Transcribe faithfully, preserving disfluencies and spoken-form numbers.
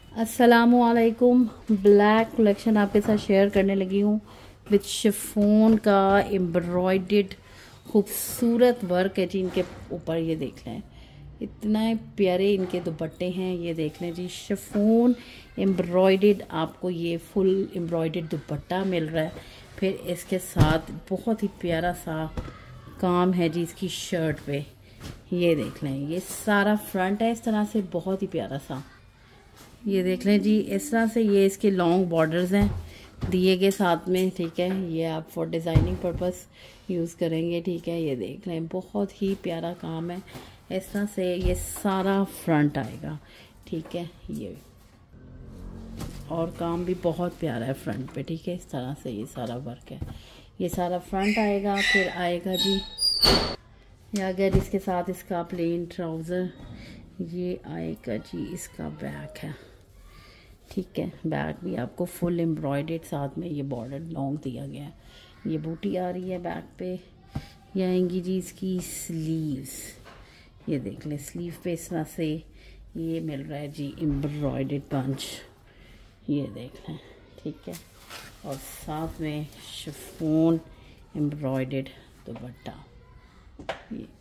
अस्सलामुअलैकुम। Black collection आपके साथ शेयर करने लगी हूँ विद शिफॉन का एम्ब्रॉयडर्ड खूबसूरत वर्क है जी। इनके ऊपर ये देख लें, इतना प्यारे इनके दुपट्टे हैं। ये देख लें जी, शिफॉन एम्ब्रॉयडर्ड आपको ये फुल एम्ब्रॉयडर्ड दुपट्टा मिल रहा है। फिर इसके साथ बहुत ही प्यारा सा काम है जी इसकी शर्ट पे। ये देख लें, ये सारा फ्रंट है इस तरह से, बहुत ही प्यारा सा। ये देख लें जी, इस तरह से ये इसके लॉन्ग बॉर्डर्स हैं दिए गए साथ में, ठीक है। ये आप फॉर डिज़ाइनिंग पर्पस यूज़ करेंगे, ठीक है। ये देख लें, बहुत ही प्यारा काम है। इस तरह से ये सारा फ्रंट आएगा, ठीक है। ये और काम भी बहुत प्यारा है फ्रंट पे, ठीक है। इस तरह से ये सारा वर्क है, ये सारा फ्रंट आएगा। फिर आएगा जी, या अगर इसके साथ इसका प्लेन ट्राउज़र, ये आएगा जी इसका बैक है, ठीक है। बैक भी आपको फुल एम्ब्रॉयडर्ड, साथ में ये बॉर्डर लॉन्ग दिया गया है। ये बूटी आ रही है बैक पे। ये आएंगी जी इसकी स्लीव्स। ये देख लें, स्लीव पे इस तरह से ये मिल रहा है जी एम्ब्रॉयडर्ड पंच। ये देख लें, ठीक है। और साथ में शिफॉन एम्ब्रॉयडर्ड दुपट्टा। ये